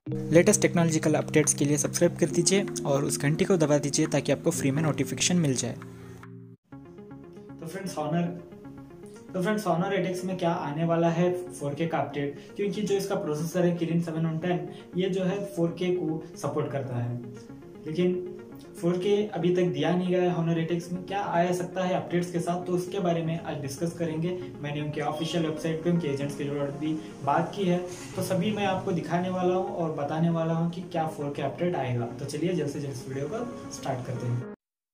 Latest technological updates के लिए subscribe कर दीजिए और उस घंटी को दबा दीजिए ताकि आपको फ्री में नोटिफिकेशन मिल जाए। तो फ्रेंड्स Honor 8X में क्या आने वाला है 4K का अपडेट, क्योंकि जो इसका प्रोसेसर है Kirin 710 ये जो है 4K को सपोर्ट करता है, लेकिन 4K अभी तक दिया नहीं गया है Honor 8X में। क्या आया सकता है अपडेट्स के साथ, तो उसके बारे में आज डिस्कस करेंगे। मैंने उनके ऑफिशियल वेबसाइट पे उनके एजेंट्स के जो भी बात की है, तो सभी मैं आपको दिखाने वाला हूँ और बताने वाला हूँ कि क्या 4K अपडेट आएगा। तो चलिए जल्द से जल्द इस वीडियो को स्टार्ट करते हैं।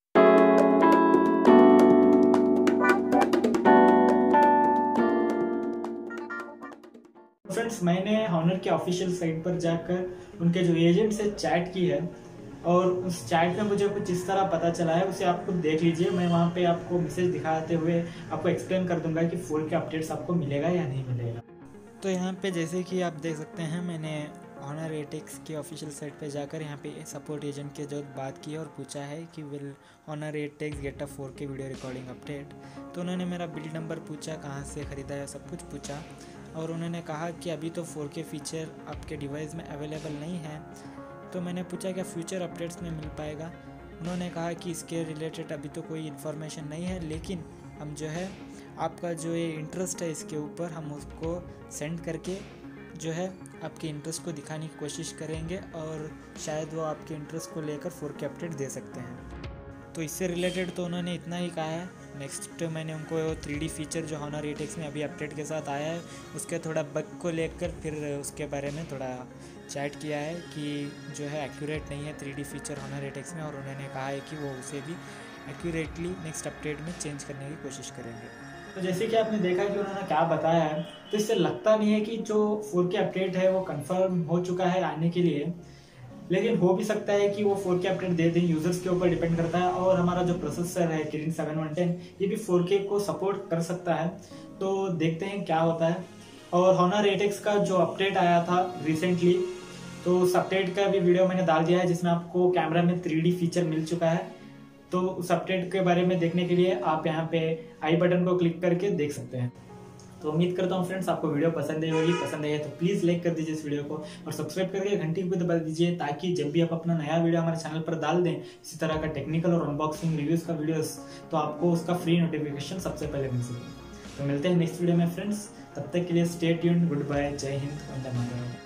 फ्रेंड्स मैंने Honor के ऑफिशियल साइट पर जाकर उनके जो एजेंट से चैट की है और उस चैट में मुझे कुछ इस तरह पता चला है, उसे आप खुद देख लीजिए। मैं वहाँ पे आपको मैसेज दिखाते हुए आपको एक्सप्लेन कर दूंगा कि 4K अपडेट्स आपको मिलेगा या नहीं मिलेगा। तो यहाँ पे जैसे कि आप देख सकते हैं, मैंने Honor 8X की ऑफिशियल साइट पे जाकर यहाँ पे सपोर्ट एजेंट के जो बात की और पूछा है कि will Honor 8X get a 4K video recording update. तो उन्होंने मेरा बिल्ड नंबर पूछा, कहाँ से ख़रीदा है, सब कुछ पूछा और उन्होंने कहा कि अभी तो 4K फीचर आपके डिवाइस में अवेलेबल नहीं है। तो मैंने पूछा क्या फ्यूचर अपडेट्स में मिल पाएगा। उन्होंने कहा कि इसके रिलेटेड अभी तो कोई इन्फॉर्मेशन नहीं है, लेकिन हम जो है आपका जो ये इंटरेस्ट है इसके ऊपर हम उसको सेंड करके जो है आपके इंटरेस्ट को दिखाने की कोशिश करेंगे और शायद वो आपके इंटरेस्ट को लेकर 4K अपडेट दे सकते हैं। तो इससे रिलेटेड तो उन्होंने इतना ही कहा है। नेक्स्ट मैंने उनको 3D फीचर जो Honor 8X में अभी अपडेट के साथ आया है उसके थोड़ा बग को लेकर फिर उसके बारे में थोड़ा चैट किया है कि जो है एक्यूरेट नहीं है 3D फीचर Honor 8X में, और उन्होंने कहा है कि वो उसे भी एक्यूरेटली नेक्स्ट अपडेट में चेंज करने की कोशिश करेंगे। तो जैसे कि आपने देखा कि उन्होंने क्या बताया है, तो इससे लगता नहीं है कि जो 4K अपडेट है वो कंफर्म हो चुका है आने के लिए, लेकिन हो भी सकता है कि वो 4K अपडेट दे दें। यूजर्स के ऊपर डिपेंड करता है। और हमारा जो प्रोसेसर है Kirin 710 ये भी 4K को सपोर्ट कर सकता है, तो देखते हैं क्या होता है। और Honor 8X का जो अपडेट आया था रिसेंटली, तो उस अपडेट का भी वीडियो मैंने डाल दिया है जिसमें आपको कैमरा में 3D फीचर मिल चुका है। तो उस अपडेट के बारे में देखने के लिए आप यहाँ पे आई बटन को क्लिक करके देख सकते हैं। तो उम्मीद करता हूँ फ्रेंड्स आपको वीडियो पसंद आई होगी। पसंद आई है तो प्लीज लाइक कर दीजिए इस वीडियो को और सब्सक्राइब करके घंटी को दबा दीजिए, ताकि जब भी आप अपना नया वीडियो हमारे चैनल पर डाल दें इसी तरह का टेक्निकल और अनबॉक्सिंग रिव्यूज का वीडियोस, तो आपको उसका फ्री नोटिफिकेशन सबसे पहले मिल सके। तो मिलते हैं नेक्स्ट वीडियो में फ्रेंड्स, तब तक के लिए स्टे ट्यून्ड, गुड बाय, जय हिंद, वंदे मातरम।